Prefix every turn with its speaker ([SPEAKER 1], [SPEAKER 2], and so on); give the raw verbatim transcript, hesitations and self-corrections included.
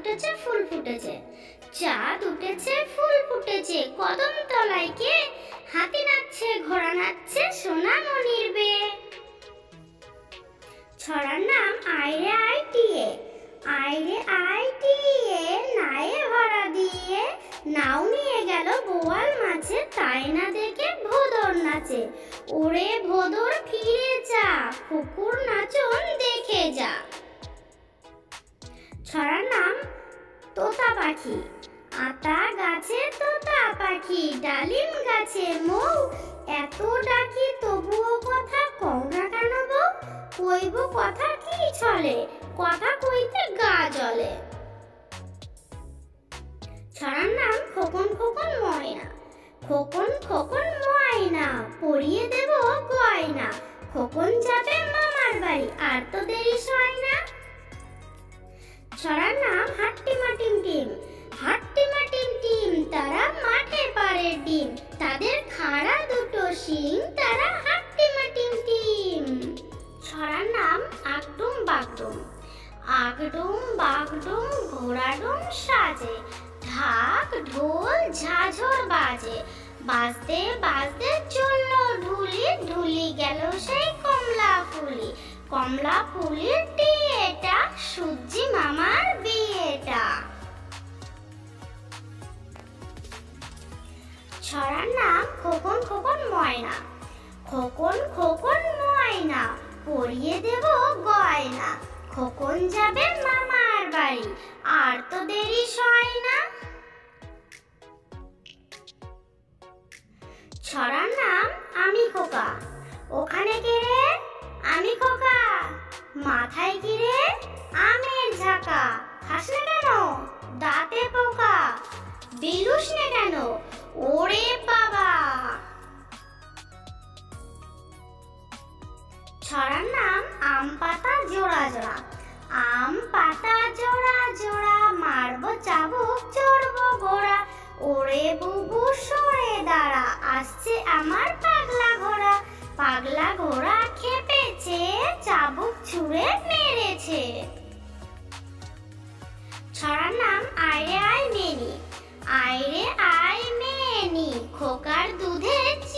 [SPEAKER 1] উঠেছে ফুল ফুটেছে, চাঁদ উঠেছে ফুল ফুটেছে, কদম তলায় কে, হাতি নাচছে ঘোড়া নাচছে সোনামণির বেয়ে। ছড়ার নাম আইরে আইটিয়ে। আইরে আইটিয়ে নায়ে ভরা দিয়ে, নাও নিয়ে গেল বোয়াল মাছে, তাই না দেখে ভোদর নাচে। ওরে ভোদর ফিরে যা, কুকুর নাচন দেখে যা। ছড়ার নাম তোতা পাখি। আতা গাছে তোতা পাখি, ডালিম গাছে মৌ, এত ডাকি তবুও কথা কও না কেন বউ। কইব কথা কি চলে, কথা কইতে গা জ্বলে। ছড়ার নাম খোকন খোকন ময়না। খোকন খোকন ময়না, পরিয়ে দেব গয়না, খোকন যাবে মামার বাড়ি, আর তো দেরি সয় না। ছড়ার নাম হাট্টিমা টিম টিম। হাট্টিমা টিম টিম, তারা মাঠে পারে ডিম, তাদের খাড়া দুটো শিং, তারা হাট্টিমা টিম টিম। ছড়ার নাম আগডুম বাগডুম। আগডুম বাগডুম ঘোড়াডুম সাজে, ঢাক ঢোল ঝাঝর বাজে, বাজতে বাজতে চললো ঢুলি, ঢুলি গেল সেই কমলা ফুলি, কমলা ফুলির টিয়েটা, সূর্যি মামার বিয়েটা। ছড়ার নাম খোকন খোকন ময়না। খোকন খোকন ময়না, পরিয়ে দেব গয়না, খোকন যাবে মামার বাড়ি, আর তো দেরি সয় না। ছড়ার নাম আমি খোকা। ওখানে কে রে, আমি খোকা, মাথায় কি রে, আমের ঝাঁকা, খাস না কেন দাঁতে পোকা, বিলুস না কেন ওরে বাবা। ছড়ার নাম আম পাতা জোড়া জোড়া। আম পাতা জোড়া জোড়া, মারবো চাবুক চড়বো ঘোড়া, ওরে বুবু সরে দাঁড়া, আসছে আমার পাগলা ঘোড়া, পাগলা ঘোড়া খেপেছে, চাবুক ছুঁড়ে মেরেছে। ছড়ার নাম আইরে আই মেনি। আইরে আই মেনি, খোকার দুধে